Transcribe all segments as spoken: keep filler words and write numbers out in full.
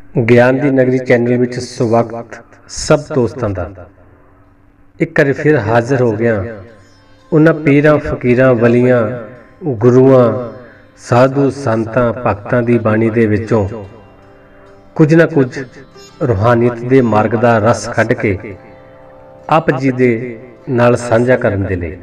ਗਿਆਨ ਦੀ ਨਗਰੀ ਚੈਨਲ ਵਿੱਚ ਸਵਾਗਤ ਸਭ ਦੋਸਤਾਂ ਦਾ। ਇੱਕ ਵਾਰ ਫਿਰ ਹਾਜ਼ਰ ਹੋ ਗਿਆ ਉਹਨਾਂ ਪੀਰਾਂ ਫਕੀਰਾਂ ਵਲੀਆਂ ਗੁਰੂਆਂ ਸਾਧੂ ਸੰਤਾਂ ਭਗਤਾਂ ਦੀ ਬਾਣੀ ਦੇ ਵਿੱਚੋਂ ਕੁਝ ਨਾ ਕੁਝ ਰੂਹਾਨੀਅਤ ਦੇ ਮਾਰਗ ਦਾ ਰਸ ਕੱਢ ਕੇ ਆਪ ਜੀ ਦੇ ਨਾਲ ਸਾਂਝਾ ਕਰਨ ਦੇ ਲਈ।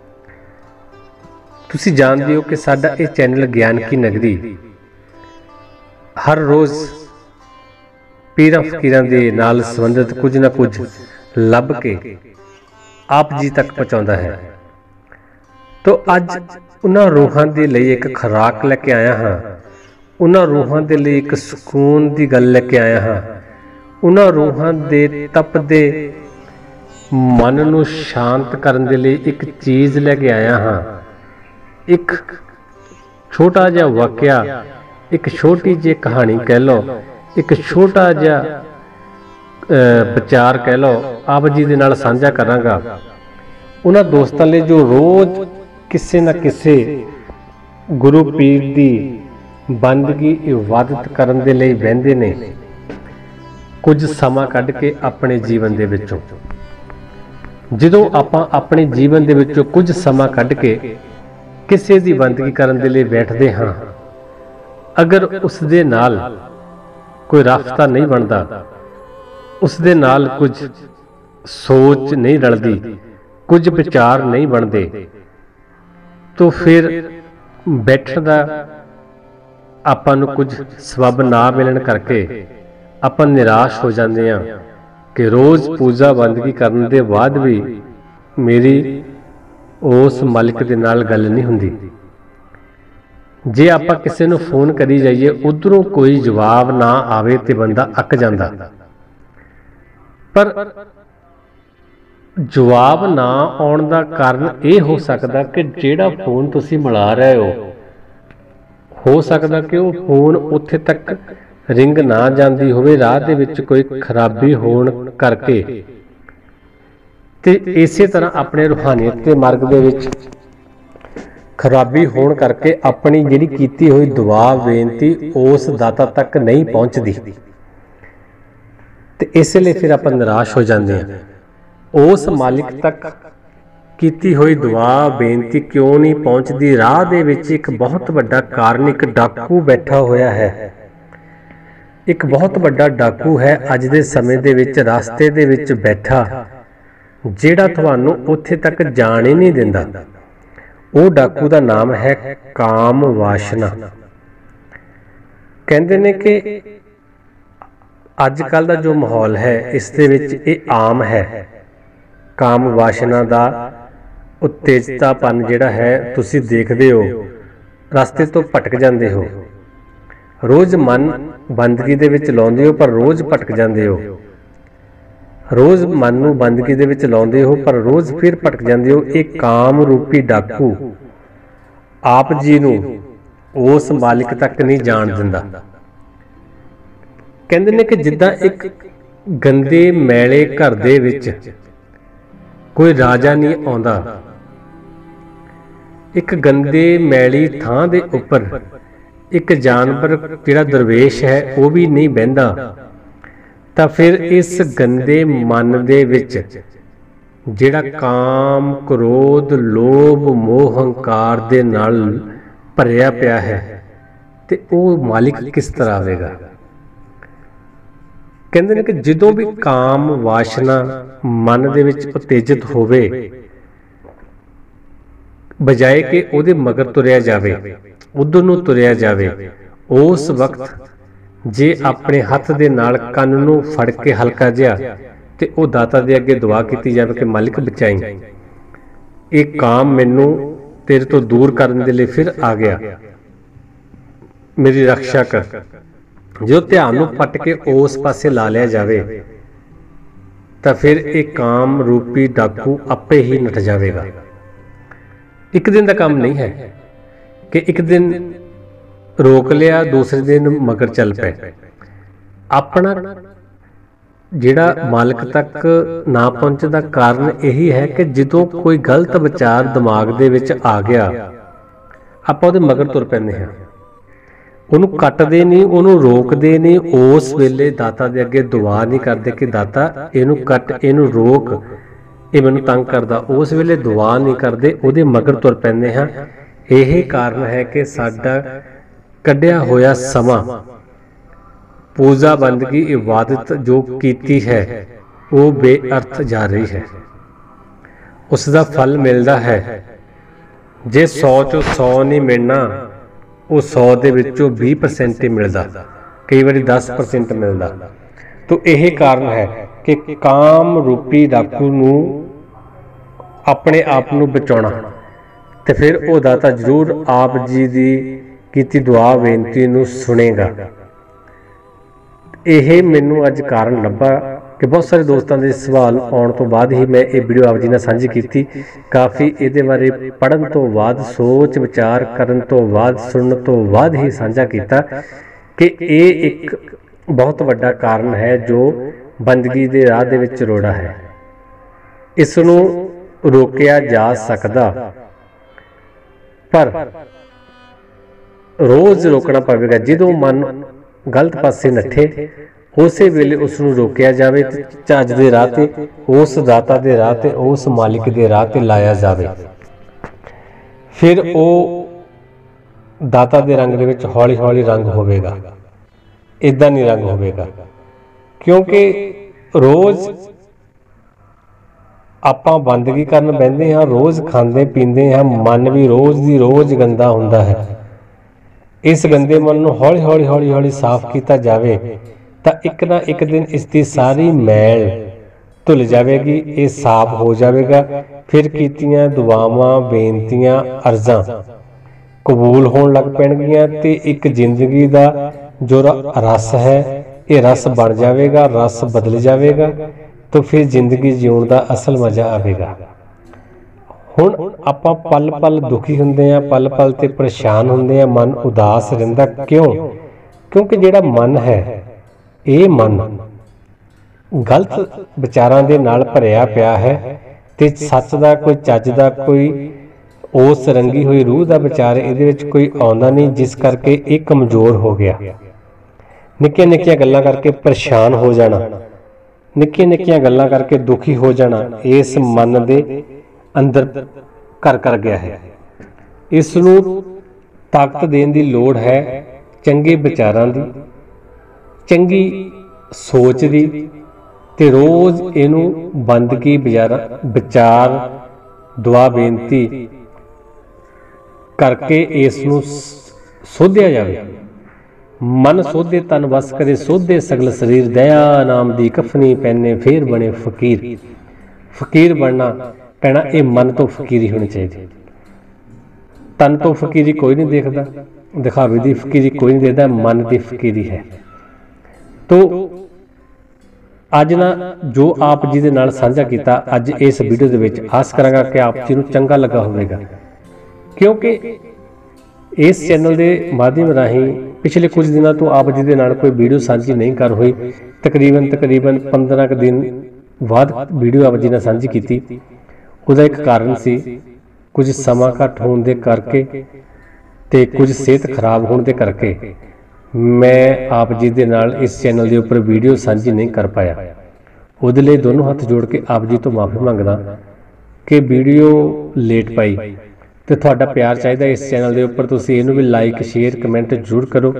ਤੁਸੀਂ ਜਾਣਦੇ ਹੋ ਕਿ ਸਾਡਾ ਇਹ ਚੈਨਲ ਗਿਆਨ ਕੀ ਨਗਰੀ ਹਰ ਰੋਜ਼ ਪੀਰਾਂ ਫਕੀਰਾਂ ਦੇ ਨਾਲ ਸੰਬੰਧਿਤ ਕੁਝ ਨਾ ਕੁਝ ਲੱਭ ਕੇ ਆਪ ਜੀ ਤੱਕ ਪਹੁੰਚਾਉਂਦਾ ਹੈ। ਤੋ ਅੱਜ ਉਹਨਾਂ ਰੂਹਾਂ ਦੇ ਲਈ ਇੱਕ ਖੁਰਾਕ ਲੈ ਕੇ ਆਇਆ ਹਾਂ, ਉਹਨਾਂ ਰੂਹਾਂ ਦੇ ਲਈ ਇੱਕ ਸਕੂਨ ਦੀ ਗੱਲ ਲੈ ਕੇ ਆਇਆ ਹਾਂ, ਉਹਨਾਂ ਰੂਹਾਂ ਦੇ ਤਪਦੇ ਮਨ ਨੂੰ ਸ਼ਾਂਤ ਕਰਨ ਦੇ ਲਈ ਇੱਕ ਚੀਜ਼ ਲੈ ਕੇ ਆਇਆ ਹਾਂ। ਇੱਕ ਛੋਟਾ ਜਿਹਾ ਵਾਕਿਆ, ਇੱਕ ਛੋਟੀ ਜਿਹੀ ਕਹਾਣੀ ਕਹਿ ਲਓ, ਇੱਕ ਛੋਟਾ ਜਿਹਾ ਵਿਚਾਰ ਕਹਿ ਲਓ, ਆਪ ਜੀ ਦੇ ਨਾਲ ਸਾਂਝਾ ਕਰਾਂਗਾ। ਉਹਨਾਂ ਦੋਸਤਾਂ ਲਈ ਜੋ ਰੋਜ਼ ਕਿਸੇ ਨਾ ਕਿਸੇ ਗੁਰੂ ਪੀਰ ਦੀ ਬੰਦਗੀ ਇਬਾਦਤ ਕਰਨ ਦੇ ਲਈ ਬਹਿੰਦੇ ਨੇ, ਕੁਝ ਸਮਾਂ ਕੱਢ ਕੇ ਆਪਣੇ ਜੀਵਨ ਦੇ ਵਿੱਚੋਂ। ਜਦੋਂ ਆਪਾਂ ਆਪਣੇ ਜੀਵਨ ਦੇ ਵਿੱਚੋਂ ਕੁਝ ਸਮਾਂ ਕੱਢ ਕੇ ਕਿਸੇ ਦੀ ਬੰਦਗੀ ਕਰਨ ਦੇ ਲਈ ਬੈਠਦੇ ਹਾਂ, ਅਗਰ ਉਸ ਦੇ ਨਾਲ ਕੋਈ ਰਾਬਤਾ ਨਹੀਂ ਬਣਦਾ, ਉਸ ਦੇ ਨਾਲ ਕੁਝ ਸੋਚ ਨਹੀਂ ਰਲਦੀ, ਕੁਝ ਵਿਚਾਰ ਨਹੀਂ ਬਣਦੇ, ਤਾਂ ਫਿਰ ਬੈਠਣ ਦਾ ਆਪਾਂ ਨੂੰ ਕੁਝ ਸਬਬ ਨਾ ਮਿਲਣ ਕਰਕੇ ਆਪਾਂ ਨਿਰਾਸ਼ ਹੋ ਜਾਂਦੇ ਹਾਂ ਕਿ ਰੋਜ਼ ਪੂਜਾ ਬੰਦਗੀ ਕਰਨ ਦੇ ਬਾਅਦ ਵੀ ਮੇਰੀ ਉਸ ਮਾਲਿਕ ਦੇ ਨਾਲ ਗੱਲ ਨਹੀਂ ਹੁੰਦੀ। ਜੇ ਆਪਾਂ ਕਿਸੇ ਨੂੰ ਫੋਨ ਕਰੀ ਜਾਈਏ, ਉਧਰੋਂ ਕੋਈ ਜਵਾਬ ਨਾ ਆਵੇ ਤੇ ਬੰਦਾ ਅੱਕ ਜਾਂਦਾ। ਪਰ ਜਵਾਬ ਨਾ ਆਉਣ ਦਾ ਕਾਰਨ ਇਹ ਹੋ ਸਕਦਾ ਕਿ ਜਿਹੜਾ ਫੋਨ ਤੁਸੀਂ ਮਿਲਾ ਰਹੇ ਹੋ, ਹੋ ਸਕਦਾ ਕਿ ਉਹ ਫੋਨ ਉੱਥੇ ਤੱਕ ਰਿੰਗ ਨਾ ਜਾਂਦੀ ਹੋਵੇ, ਰਾਹ ਦੇ ਵਿੱਚ ਕੋਈ ਖਰਾਬੀ ਹੋਣ ਕਰਕੇ। ਤੇ ਇਸੇ ਤਰ੍ਹਾਂ ਆਪਣੇ ਰੂਹਾਨੀਅਤ ਦੇ ਮਾਰਗ ਦੇ ਵਿੱਚ ਖਰਾਬੀ ਹੋਣ ਕਰਕੇ ਆਪਣੀ ਜਿਹੜੀ ਕੀਤੀ ਹੋਈ ਦੁਆ ਬੇਨਤੀ ਉਸ ਦਾਤਾ ਤੱਕ ਨਹੀਂ ਪਹੁੰਚਦੀ, ਤੇ ਇਸੇ ਲਈ ਫਿਰ ਆਪਾਂ ਨਿਰਾਸ਼ ਹੋ ਜਾਂਦੇ ਹਾਂ। ਉਸ ਮਾਲਿਕ ਤੱਕ ਕੀਤੀ ਹੋਈ ਦੁਆ ਬੇਨਤੀ ਕਿਉਂ ਨਹੀਂ ਪਹੁੰਚਦੀ? ਰਾਹ ਦੇ ਵਿੱਚ ਇੱਕ ਬਹੁਤ ਵੱਡਾ ਕਾਰਨ, ਇੱਕ ਡਾਕੂ ਬੈਠਾ ਹੋਇਆ ਹੈ। ਇੱਕ ਬਹੁਤ ਵੱਡਾ ਡਾਕੂ ਹੈ ਅੱਜ ਦੇ ਸਮੇਂ ਦੇ ਵਿੱਚ ਰਸਤੇ ਦੇ ਵਿੱਚ ਬੈਠਾ, ਜਿਹੜਾ ਤੁਹਾਨੂੰ ਉੱਥੇ ਤੱਕ ਜਾਣ ਹੀ ਨਹੀਂ ਦਿੰਦਾ। ਉਹ ਡਾਕੂ ਦਾ ਨਾਮ ਹੈ ਕਾਮ ਵਾਸ਼ਨਾ। ਕਹਿੰਦੇ ਨੇ ਕਿ ਅੱਜ ਕੱਲ ਦਾ ਜੋ ਮਾਹੌਲ ਹੈ, ਇਸ ਦੇ ਵਿੱਚ ਇਹ ਆਮ ਹੈ। ਕਾਮ ਵਾਸ਼ਨਾ ਦਾ ਉਤੇਜਤਾਪਨ ਜਿਹੜਾ ਹੈ, ਤੁਸੀਂ ਦੇਖਦੇ ਹੋ, ਰਸਤੇ ਤੋਂ ਭਟਕ ਜਾਂਦੇ ਹੋ। ਰੋਜ਼ ਮਨ ਬੰਦਗੀ ਦੇ ਵਿੱਚ ਲਾਉਂਦੇ ਹੋ, ਪਰ ਰੋਜ਼ ਭਟਕ ਜਾਂਦੇ ਹੋ। ਰੋਜ਼ ਮਨ ਨੂੰ ਬੰਦਗੀ ਦੇ ਵਿੱਚ ਲਾਉਂਦੇ ਹੋ, ਪਰ ਰੋਜ਼ ਫਿਰ ਭਟਕ ਜਾਂਦੇ ਹੋ। ਇਹ ਕਾਮ ਰੂਪੀ ਡਾਕੂ ਆਪ ਜੀ ਨੂੰ ਉਸ ਮਾਲਿਕ ਤੱਕ ਨਹੀਂ ਜਾਣ ਦਿੰਦਾ। ਕਹਿੰਦੇ ਨੇ ਕਿ ਜਿੱਦਾਂ ਇੱਕ ਗੰਦੇ ਮੈਲੇ ਘਰ ਦੇ ਵਿੱਚ ਕੋਈ ਰਾਜਾ ਨਹੀਂ ਆਉਂਦਾ, ਇੱਕ ਗੰਦੇ ਮੈਲੀ ਥਾਂ ਦੇ ਉੱਪਰ ਇੱਕ ਜਾਨਵਰ ਜਿਹੜਾ ਦਰਵੇਸ਼ ਹੈ ਉਹ ਵੀ ਨਹੀਂ ਬਹਿੰਦਾ, ਤਾਂ ਫਿਰ ਇਸ ਗੰਦੇ ਮਨ ਦੇ ਵਿੱਚ ਜਿਹੜਾ ਕਾਮ ਕ੍ਰੋਧ ਲੋਭ ਮੋਹ ਹੰਕਾਰ ਦੇ ਨਾਲ ਭਰਿਆ ਪਿਆ ਹੈ, ਤੇ ਉਹ ਮਾਲਿਕ ਕਿਸ ਤਰ੍ਹਾਂ ਆਵੇਗਾ? ਕਹਿੰਦੇ ਨੇ ਕਿ ਜਦੋਂ ਵੀ ਕਾਮ ਵਾਸ਼ਨਾ ਮਨ ਦੇ ਵਿੱਚ ਉਤੇਜਿਤ ਹੋਵੇ, ਬਜਾਏ ਕਿ ਉਹਦੇ ਮਗਰ ਤੁਰਿਆ ਜਾਵੇ, ਉਧਰ ਨੂੰ ਤੁਰਿਆ ਜਾਵੇ, ਉਸ ਵਕਤ ਜੇ ਆਪਣੇ ਹੱਥ ਦੇ ਨਾਲ ਕੰਨ ਨੂੰ ਫੜ ਕੇ ਹਲਕਾ ਜਿਹਾ ਤੇ ਉਹ ਦਾਤਾ ਦੇ ਅੱਗੇ ਦੁਆ ਕੀਤੀ ਜਾਵੇ ਕਿ ਮਾਲਿਕ ਬਚਾਈ, ਇਹ ਕਾਮ ਮੈਨੂੰ ਤੇਰੇ ਤੋਂ ਦੂਰ ਕਰਨ ਦੇ ਲਈ ਫਿਰ ਆ ਗਿਆ, ਮੇਰੀ ਰੱਖਿਆ ਕਰ। ਜੋ ਧਿਆਨ ਨੂੰ ਪੱਟ ਕੇ ਉਸ ਪਾਸੇ ਲਾ ਲਿਆ ਜਾਵੇ, ਤਾਂ ਫਿਰ ਇਹ ਕਾਮ ਰੂਪੀ ਡਾਕੂ ਆਪੇ ਹੀ ਨੱਠ ਜਾਵੇਗਾ। ਇੱਕ ਦਿਨ ਦਾ ਕੰਮ ਨਹੀਂ ਹੈ ਕਿ ਇੱਕ ਦਿਨ ਰੋਕ ਲਿਆ, ਦੂਸਰੇ ਦਿਨ ਮਗਰ ਚੱਲ ਪਏ। ਆਪਣਾ ਜਿਹੜਾ ਮਾਲਕ ਤੱਕ ਨਾ ਪਹੁੰਚਣ ਦਾ ਕਾਰਨ ਇਹੀ ਹੈ ਕਿ ਜਦੋਂ ਕੋਈ ਗਲਤ ਵਿਚਾਰ ਦਿਮਾਗ ਦੇ ਵਿੱਚ ਆ ਗਿਆ, ਆਪਾਂ ਉਹਦੇ ਮਗਰ ਤੁਰ ਪੈਂਦੇ ਹਾਂ। ਉਹਨੂੰ ਕੱਟਦੇ ਨਹੀਂ, ਉਹਨੂੰ ਰੋਕਦੇ ਨਹੀਂ, ਉਸ ਵੇਲੇ ਦਾਤਾ ਦੇ ਅੱਗੇ ਦੁਆ ਨਹੀਂ ਕਰਦੇ ਕਿ ਦਾਤਾ ਇਹਨੂੰ ਕੱਟ, ਇਹਨੂੰ ਰੋਕ, ਇਹ ਮੈਨੂੰ ਤੰਗ ਕਰਦਾ, ਉਸ ਵੇਲੇ ਦੁਆ ਨਹੀਂ ਕਰਦੇ, ਉਹਦੇ ਮਗਰ ਤੁਰ ਪੈਂਦੇ ਹਾਂ। ਇਹ ਕਾਰਨ ਹੈ ਕਿ ਸਾਡਾ ਕੱਢਿਆ ਹੋਇਆ ਸਮਾਂ, ਪੂਜਾ ਬੰਦਗੀ ਇਬਾਦਤ ਜੋ ਕੀਤੀ ਹੈ ਉਹ ਬੇਅਰਥ ਜਾ ਰਹੀ ਹੈ। ਉਸ ਦਾ ਫਲ ਮਿਲਦਾ ਹੈ, ਜੇ ਸੌ ਚੋਂ ਸੌ ਨਹੀਂ ਮਿਲਣਾ, ਉਹ ਸੌ ਦੇ ਵਿੱਚੋਂ ਵੀਹ ਪਰਸੈਂਟ ਹੀ ਮਿਲਦਾ, ਕਈ ਵਾਰੀ ਦਸ ਪਰਸੈਂਟ ਮਿਲਦਾ। ਤਾਂ ਇਹ ਕਾਰਨ ਹੈ ਕਿ ਕਾਮ ਰੂਪੀ ਡਾਕੂ ਨੂੰ ਆਪਣੇ ਆਪ ਨੂੰ ਬਚਾਉਣਾ, ਤੇ ਫਿਰ ਉਹ ਦਾਤਾ ਜ਼ਰੂਰ ਆਪ ਜੀ ਦੀ ਕੀਤੀ ਦੁਆ ਬੇਨਤੀ ਨੂੰ ਸੁਣੇਗਾ। ਇਹ ਮੈਨੂੰ ਅੱਜ ਕਾਰਨ ਲੱਭਾ ਕਿ ਬਹੁਤ ਸਾਰੇ ਦੋਸਤਾਂ ਦੇ ਸਵਾਲ ਆਉਣ ਤੋਂ ਬਾਅਦ ਹੀ ਮੈਂ ਇਹ ਵੀਡੀਓ ਆਪ ਜੀ ਨਾਲ ਸਾਂਝੀ ਕੀਤੀ। ਕਾਫੀ ਇਹਦੇ ਬਾਰੇ ਪੜ੍ਹਨ ਤੋਂ ਬਾਅਦ, ਸੋਚ ਵਿਚਾਰ ਕਰਨ ਤੋਂ ਬਾਅਦ, ਸੁਣਨ ਤੋਂ ਬਾਅਦ ਹੀ ਸਾਂਝਾ ਕੀਤਾ ਕਿ ਇਹ ਇੱਕ ਬਹੁਤ ਵੱਡਾ ਕਾਰਨ ਹੈ ਜੋ ਬੰਦਗੀ ਦੇ ਰਾਹ ਦੇ ਵਿੱਚ ਰੋੜਾ ਹੈ। ਇਸ ਨੂੰ ਰੋਕਿਆ ਜਾ ਸਕਦਾ, ਪਰ ਰੋਜ਼ ਰੋਕਣਾ ਪਵੇਗਾ। ਜਦੋਂ ਮਨ ਗਲਤ ਪਾਸੇ ਨੱਠੇ, ਉਸੇ ਵੇਲੇ ਉਸ ਨੂੰ ਰੋਕਿਆ ਜਾਵੇ ਤੇ ਚੱਜ ਦੇ ਰਾਹ ਤੇ, ਉਸ ਦਾਤਾ ਦੇ ਰਾਹ ਤੇ, ਉਸ ਮਾਲਿਕ ਦੇ ਰਾਹ ਤੇ ਲਾਇਆ ਜਾਵੇ। ਫਿਰ ਉਹ ਦਾਤਾ ਦੇ ਰੰਗ ਦੇ ਵਿੱਚ ਹੌਲੀ ਹੌਲੀ ਰੰਗ ਹੋਵੇਗਾ, ਇਦਾਂ ਨਹੀਂ ਰੰਗ ਹੋਵੇਗਾ। ਕਿਉਂਕਿ ਰੋਜ਼ ਆਪਾਂ ਬੰਦਗੀ ਕਰਨ ਬਹਿੰਦੇ ਹਾਂ, ਰੋਜ਼ ਖਾਂਦੇ ਪੀਂਦੇ ਹਾਂ, ਮਨ ਵੀ ਰੋਜ਼ ਦੀ ਰੋਜ਼ ਗੰਦਾ ਹੁੰਦਾ ਹੈ। ਇਸ ਗੰਦੇ ਮਨ ਨੂੰ ਹੌਲੀ ਹੌਲੀ ਹੌਲੀ ਹੌਲੀ ਸਾਫ਼ ਕੀਤਾ ਜਾਵੇ ਤਾਂ ਇੱਕ ਨਾ ਇੱਕ ਦਿਨ ਇਸ ਦੀ ਸਾਰੀ ਮੈਲ ਧੁੱਲ ਜਾਵੇਗੀ, ਇਹ ਸਾਫ਼ ਹੋ ਜਾਵੇਗਾ। ਫਿਰ ਕੀਤੀਆਂ ਦੁਆਵਾਂ, ਬੇਨਤੀਆਂ, ਅਰਜ਼ਾਂ ਕਬੂਲ ਹੋਣ ਲੱਗ ਪੈਣਗੀਆਂ ਤੇ ਇੱਕ ਜ਼ਿੰਦਗੀ ਦਾ ਜੋ ਰਸ ਹੈ ਇਹ ਰਸ ਬਣ ਜਾਵੇਗਾ, ਰਸ ਬਦਲ ਜਾਵੇਗਾ, ਤਾਂ ਫਿਰ ਜ਼ਿੰਦਗੀ ਜਿਉਣ ਦਾ ਅਸਲ ਮਜ਼ਾ ਆਵੇਗਾ। ਹੁਣ ਆਪਾਂ ਪਲ ਪਲ ਦੁਖੀ ਹੁੰਦੇ ਆ, ਪਲ ਪਲ ਤੇ ਪਰੇਸ਼ਾਨ ਹੁੰਦੇ ਆ, ਮਨ ਉਦਾਸ ਰਹਿੰਦਾ। ਕਿਉਂ? ਕਿਉਂਕਿ ਜਿਹੜਾ ਮਨ ਹੈ, ਇਹ ਮਨ ਗਲਤ ਵਿਚਾਰਾਂ ਦੇ ਨਾਲ ਭਰਿਆ ਪਿਆ ਹੈ ਤੇ ਸੱਚ ਦਾ ਕੋਈ, ਚੱਜ ਦਾ ਕੋਈ, ਉਸ ਰੰਗੀ ਹੋਈ ਰੂਹ ਦਾ ਵਿਚਾਰ ਇਹਦੇ ਵਿੱਚ ਕੋਈ ਆਉਂਦਾ ਨਹੀਂ, ਜਿਸ ਕਰਕੇ ਇਹ ਕਮਜ਼ੋਰ ਹੋ ਗਿਆ। ਨਿੱਕੀਆਂ ਨਿੱਕੀਆਂ ਗੱਲਾਂ ਕਰਕੇ ਪਰੇਸ਼ਾਨ ਹੋ ਜਾਣਾ, ਨਿੱਕੀਆਂ ਨਿੱਕੀਆਂ ਗੱਲਾਂ ਕਰਕੇ ਦੁਖੀ ਹੋ ਜਾਣਾ, ਇਸ ਮਨ ਦੇ ਅੰਦਰ ਘਰ ਕਰ ਗਿਆ ਹੈ। ਇਸ ਨੂੰ ਤਾਕਤ ਦੇਣ ਦੀ ਲੋੜ ਹੈ ਚੰਗੇ ਵਿਚਾਰਾਂ ਦੀ, ਚੰਗੀ ਸੋਚ ਦੀ, ਤੇ ਰੋਜ਼ ਇਹਨੂੰ ਬੰਦਗੀ ਵਿਚਾਰ, ਦੁਆ, ਬੇਨਤੀ ਕਰਕੇ ਇਸ ਨੂੰ ਸੋਧਿਆ ਜਾਵੇ। ਮਨ ਸੋਧੇ ਤਨ ਵਸ ਕਰੇ, ਸੋਧੇ ਸਗਲ ਸਰੀਰ, ਦਇਆ ਨਾਮ ਦੀ ਕਫਨੀ ਪਹਿਨੇ, ਫੇਰ ਬਣੇ ਫਕੀਰ। ਫਕੀਰ ਬਣਨਾ ਪੈਣਾ, ਇਹ ਮਨ ਤੋਂ ਫਕੀਰੀ ਹੋਣੀ ਚਾਹੀਦੀ। ਤਨ ਤੋਂ ਫਕੀਰੀ ਕੋਈ ਨਹੀਂ ਦੇਖਦਾ, ਦਿਖਾਵੇ ਦੀ ਫਕੀਰੀ ਕੋਈ ਨਹੀਂ ਦੇਖਦਾ, ਮਨ ਦੀ ਫਕੀਰੀ ਹੈ। ਤੋ ਅੱਜ ਨਾ ਜੋ ਆਪ ਜੀ ਦੇ ਨਾਲ ਸਾਂਝਾ ਕੀਤਾ ਅੱਜ ਇਸ ਵੀਡੀਓ ਦੇ ਵਿੱਚ, ਆਸ ਕਰਾਂਗਾ ਕਿ ਆਪ ਜੀ ਨੂੰ ਚੰਗਾ ਲੱਗਾ ਹੋਵੇਗਾ। ਕਿਉਂਕਿ ਇਸ ਚੈਨਲ ਦੇ ਮਾਧਿਅਮ ਰਾਹੀਂ ਪਿਛਲੇ ਕੁਝ ਦਿਨਾਂ ਤੋਂ ਆਪ ਜੀ ਦੇ ਨਾਲ ਕੋਈ ਵੀਡੀਓ ਸਾਂਝੀ ਨਹੀਂ ਕਰ ਹੋਈ। ਤਕਰੀਬਨ ਤਕਰੀਬਨ ਪੰਦਰਾਂ ਕੁ ਦਿਨ ਬਾਅਦ ਵੀਡੀਓ ਆਪ ਜੀ ਨਾਲ ਸਾਂਝੀ ਕੀਤੀ। ਉਹਦਾ ਇੱਕ ਕਾਰਨ ਸੀ, ਕੁਝ ਸਮਾਂ ਘੱਟ ਹੋਣ ਦੇ ਕਰਕੇ ਤੇ ਕੁਝ ਸਿਹਤ ਖਰਾਬ ਹੋਣ ਦੇ ਕਰਕੇ ਮੈਂ ਆਪ ਜੀ ਦੇ ਨਾਲ ਇਸ ਚੈਨਲ ਦੇ ਉੱਪਰ ਵੀਡੀਓ ਸਾਂਝੀ ਨਹੀਂ ਕਰ ਪਾਇਆ। ਉਹਦੇ ਲਈ ਦੋਨੋਂ ਹੱਥ ਜੋੜ ਕੇ ਆਪ ਜੀ ਤੋਂ ਮਾਫੀ ਮੰਗਦਾ ਕਿ ਵੀਡੀਓ ਲੇਟ ਪਾਈ, ਤੇ ਤੁਹਾਡਾ ਪਿਆਰ ਚਾਹੀਦਾ ਇਸ ਚੈਨਲ ਦੇ ਉੱਪਰ। ਤੁਸੀਂ ਇਹਨੂੰ ਵੀ ਲਾਈਕ, ਸ਼ੇਅਰ, ਕਮੈਂਟ ਜ਼ਰੂਰ ਕਰੋ।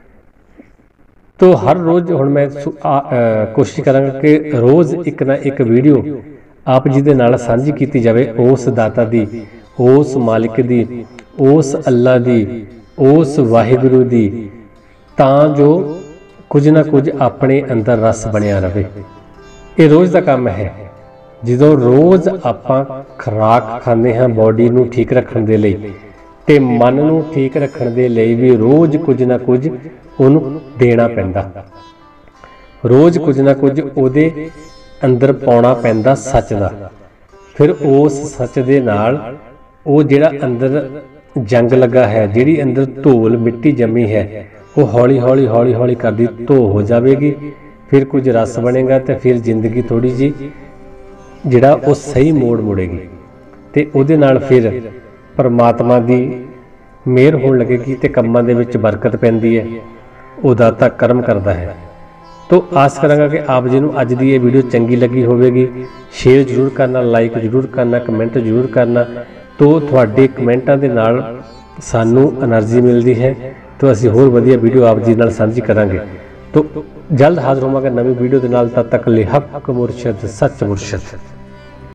ਤੋ ਹਰ ਰੋਜ਼ ਹੁਣ ਮੈਂ ਕੋਸ਼ਿਸ਼ ਕਰਾਂਗਾ ਕਿ ਰੋਜ਼ ਇੱਕ ਨਾ ਇੱਕ ਵੀਡੀਓ ਆਪ ਜੀ ਦੇ ਨਾਲ ਸਾਂਝੀ ਕੀਤੀ ਜਾਵੇ, ਉਸ ਦਾਤਾ ਦੀ, ਉਸ ਮਾਲਿਕ ਦੀ, ਉਸ ਅੱਲਾ ਦੀ, ਉਸ ਵਾਹਿਗੁਰੂ ਦੀ, ਤਾਂ ਜੋ ਕੁਝ ਨਾ ਕੁਝ ਆਪਣੇ ਅੰਦਰ ਰਸ ਬਣਿਆ ਰਹੇ। ਇਹ ਰੋਜ਼ ਦਾ ਕੰਮ ਹੈ। ਜਦੋਂ ਰੋਜ਼ ਆਪਾਂ ਖੁਰਾਕ ਖਾਂਦੇ ਹਾਂ ਬੋਡੀ ਨੂੰ ਠੀਕ ਰੱਖਣ ਦੇ ਲਈ, ਤੇ ਮਨ ਨੂੰ ਠੀਕ ਰੱਖਣ ਦੇ ਲਈ ਵੀ ਰੋਜ਼ ਕੁਝ ਨਾ ਕੁਝ ਉਹਨੂੰ ਦੇਣਾ ਪੈਂਦਾ, ਰੋਜ਼ ਕੁਝ ਨਾ ਕੁਝ ਉਹਦੇ ਅੰਦਰ ਪਾਉਣਾ ਪੈਂਦਾ ਸੱਚ ਦਾ। ਫਿਰ ਉਸ ਸੱਚ ਦੇ ਨਾਲ ਉਹ ਜਿਹੜਾ ਅੰਦਰ ਜੰਗ ਲੱਗਾ ਹੈ, ਜਿਹੜੀ ਅੰਦਰ ਧੂਲ ਮਿੱਟੀ ਜੰਮੀ ਹੈ, ਉਹ ਹੌਲੀ ਹੌਲੀ ਹੌਲੀ ਹੌਲੀ ਕਰਦੀ ਧੋ ਹੋ ਜਾਵੇਗੀ। ਫਿਰ ਕੁਝ ਰਸ ਬਣੇਗਾ ਤੇ ਫਿਰ ਜ਼ਿੰਦਗੀ ਥੋੜੀ ਜੀ ਜਿਹੜਾ ਉਹ ਸਹੀ ਮੋੜ ਮੁੜੇਗੀ, ਤੇ ਉਹਦੇ ਨਾਲ ਫਿਰ ਪਰਮਾਤਮਾ ਦੀ ਮਿਹਰ ਹੋਣ ਲੱਗੇਗੀ ਤੇ ਕੰਮਾਂ ਦੇ ਵਿੱਚ ਬਰਕਤ ਪੈਂਦੀ ਹੈ। ਉਹ ਦਾਤਾ ਕਰਮ ਕਰਦਾ ਹੈ। तो आस करांगा कि आप जी नूं अज दी ये वीडियो चंगी लगी होवेगी। शेयर जरूर करना, लाइक जरूर करना, कमेंट जरूर करना। तो तुहाडे कमेंटां दे नाल सानू एनर्जी मिलती है, तो असीं होर वधिया वीडियो आप जी नाल सांझी करांगे। तो जल्द हाज़र होवांगे नवीं वीडियो दे नाल। तद तक ले हक मुरशद सच मुरशद।